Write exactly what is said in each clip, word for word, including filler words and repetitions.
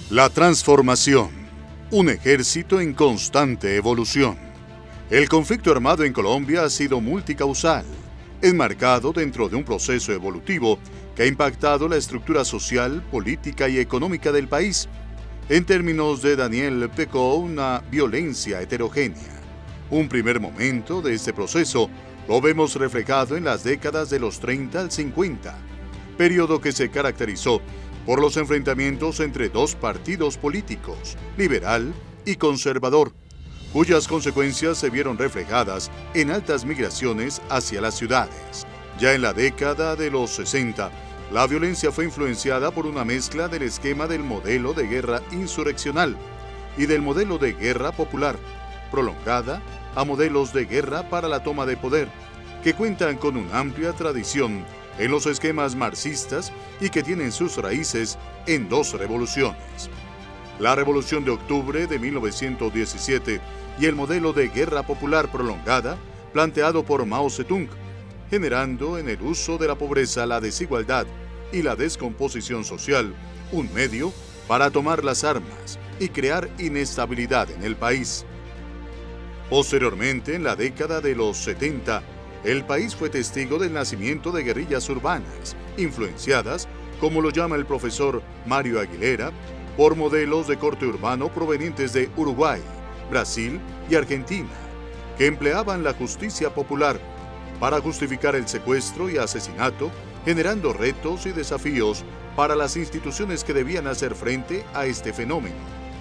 La transformación, un ejército en constante evolución. El conflicto armado en Colombia ha sido multicausal, enmarcado dentro de un proceso evolutivo que ha impactado la estructura social, política y económica del país. En términos de Daniel Pecó, una violencia heterogénea. Un primer momento de este proceso lo vemos reflejado en las décadas de los treinta al cincuenta, periodo que se caracterizó por los enfrentamientos entre dos partidos políticos, liberal y conservador, cuyas consecuencias se vieron reflejadas en altas migraciones hacia las ciudades. Ya en la década de los sesenta, la violencia fue influenciada por una mezcla del esquema del modelo de guerra insurreccional y del modelo de guerra popular, prolongada a modelos de guerra para la toma de poder, que cuentan con una amplia tradición en los esquemas marxistas y que tienen sus raíces en dos revoluciones: la Revolución de Octubre de mil novecientos diecisiete y el modelo de guerra popular prolongada planteado por Mao Zedong, generando en el uso de la pobreza, la desigualdad y la descomposición social un medio para tomar las armas y crear inestabilidad en el país. Posteriormente, en la década de los setenta, el país fue testigo del nacimiento de guerrillas urbanas, influenciadas, como lo llama el profesor Mario Aguilera, por modelos de corte urbano provenientes de Uruguay, Brasil y Argentina, que empleaban la justicia popular para justificar el secuestro y asesinato, generando retos y desafíos para las instituciones que debían hacer frente a este fenómeno.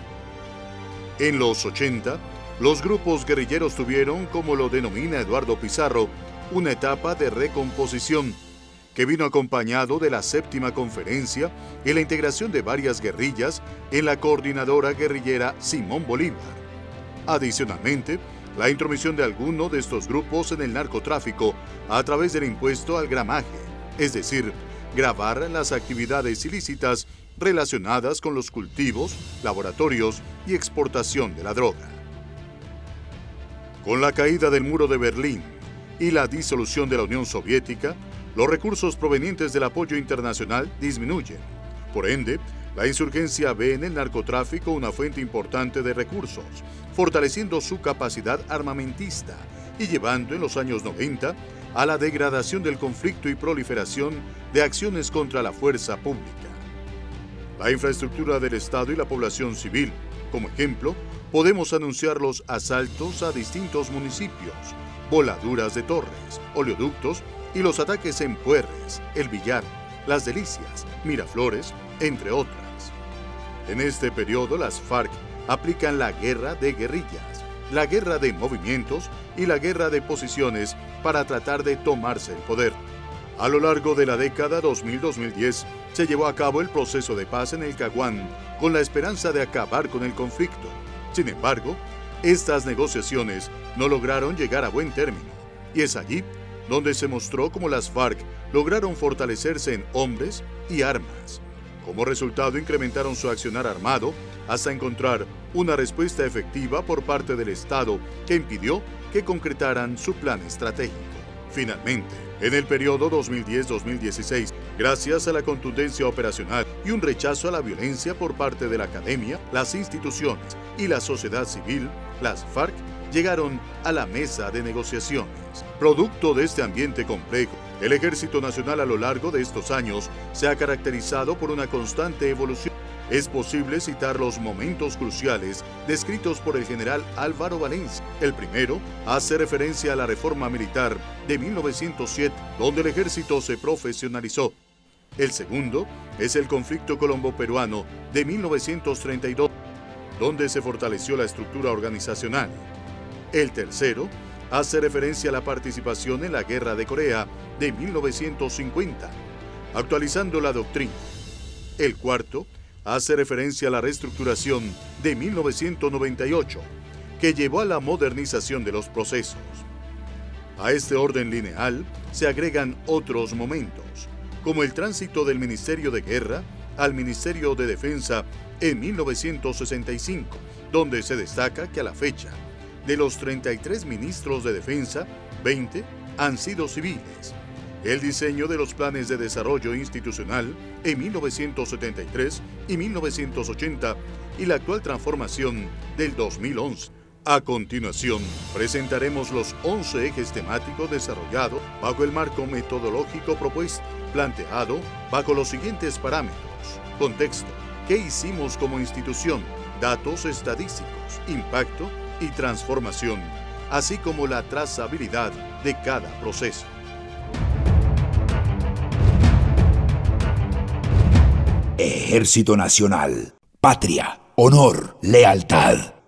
En los ochenta, los grupos guerrilleros tuvieron, como lo denomina Eduardo Pizarro, una etapa de recomposición, que vino acompañado de la séptima conferencia y la integración de varias guerrillas en la coordinadora guerrillera Simón Bolívar. Adicionalmente, la intromisión de alguno de estos grupos en el narcotráfico a través del impuesto al gramaje, es decir, gravar las actividades ilícitas relacionadas con los cultivos, laboratorios y exportación de la droga. Con la caída del muro de Berlín y la disolución de la Unión Soviética, los recursos provenientes del apoyo internacional disminuyen. Por ende, la insurgencia ve en el narcotráfico una fuente importante de recursos, fortaleciendo su capacidad armamentista y llevando en los años noventa a la degradación del conflicto y proliferación de acciones contra la fuerza pública. La infraestructura del Estado y la población civil, como ejemplo, podemos anunciar los asaltos a distintos municipios, voladuras de torres, oleoductos y los ataques en Puerres, El Villar, Las Delicias, Miraflores, entre otras. En este periodo, las FARC aplican la guerra de guerrillas, la guerra de movimientos y la guerra de posiciones para tratar de tomarse el poder. A lo largo de la década dos mil a dos mil diez se llevó a cabo el proceso de paz en el Caguán con la esperanza de acabar con el conflicto. Sin embargo, estas negociaciones no lograron llegar a buen término, y es allí donde se mostró cómo las FARC lograron fortalecerse en hombres y armas. Como resultado, incrementaron su accionar armado hasta encontrar una respuesta efectiva por parte del Estado que impidió que concretaran su plan estratégico. Finalmente, en el periodo dos mil diez a dos mil dieciséis, gracias a la contundencia operacional y un rechazo a la violencia por parte de la academia, las instituciones y la sociedad civil, las FARC llegaron a la mesa de negociaciones. Producto de este ambiente complejo, el Ejército Nacional a lo largo de estos años se ha caracterizado por una constante evolución. Es posible citar los momentos cruciales descritos por el general Álvaro Valencia. El primero hace referencia a la reforma militar de mil novecientos siete, donde el ejército se profesionalizó. El segundo es el conflicto colombo-peruano de mil novecientos treinta y dos, donde se fortaleció la estructura organizacional. El tercero hace referencia a la participación en la Guerra de Corea de mil novecientos cincuenta, actualizando la doctrina. El cuarto hace referencia a la reestructuración de mil novecientos noventa y ocho, que llevó a la modernización de los procesos. A este orden lineal se agregan otros momentos, como el tránsito del Ministerio de Guerra al Ministerio de Defensa en mil novecientos sesenta y cinco, donde se destaca que a la fecha, de los treinta y tres ministros de Defensa, veinte han sido civiles, el diseño de los planes de desarrollo institucional en mil novecientos setenta y tres y mil novecientos ochenta y la actual transformación del dos mil once. A continuación, presentaremos los once ejes temáticos desarrollados bajo el marco metodológico propuesto, planteado bajo los siguientes parámetros: contexto, qué hicimos como institución, datos estadísticos, impacto y transformación, así como la trazabilidad de cada proceso. Ejército Nacional, patria, honor, lealtad.